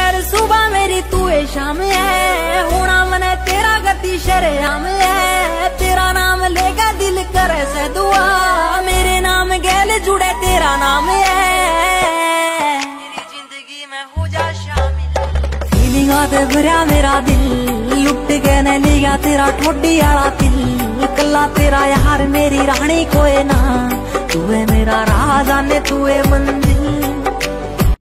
यार सुबह मेरी तू है शाम है, होना मने तेरा गति शरेआम है। तेरा नाम लेगा दिल करे से दुआ, मेरे नाम गैल जुड़े तेरा नाम है। मेरी जिंदगी में हो जा शामिल, फीलिंगा ते भरा मेरा दिल, लुट के न लिया तेरा ठोडी आला दिल। कल्ला तेरा यार मेरी रानी कोई ना, तू है मेरा राह जाने तू है मंजिल।